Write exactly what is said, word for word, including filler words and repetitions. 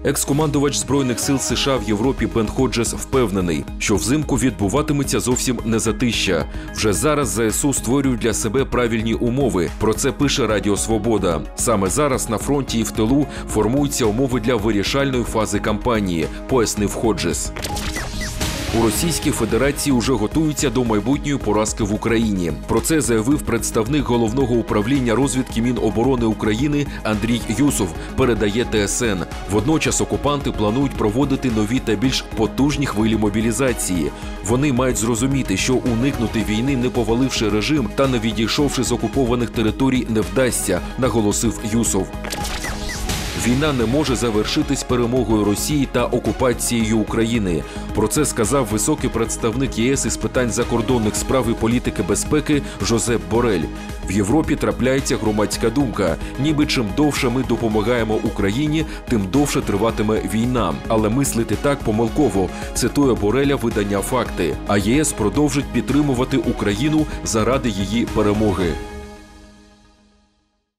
Екс-командувач Збройних сил США в Європі Бен Ходжес впевнений, що взимку відбуватиметься зовсім не затища. Вже зараз ЗСУ створюють для себе правильні умови. Про це пише Радіо Свобода. Саме зараз на фронті і в тилу формуються умови для вирішальної фази кампанії, пояснив Ходжес. У Російській Федерації уже готуються до майбутньої поразки в Україні. Про це заявив представник Головного управління розвідки Міноборони України Андрій Юсов, передає Т С Н. Водночас окупанти планують проводити нові та більш потужні хвилі мобілізації. Вони мають зрозуміти, що уникнути війни, не поваливши режим та не відійшовши з окупованих територій, не вдасться, наголосив Юсов. Війна не може завершитись перемогою Росії та окупацією України. Про це сказав високий представник Є С із питань закордонних справ і політики безпеки Жозеп Борель. В Європі трапляється громадська думка, ніби чим довше ми допомагаємо Україні, тим довше триватиме війна. Але мислити так помилково, цитує Бореля видання «Факти». А Є С продовжить підтримувати Україну заради її перемоги.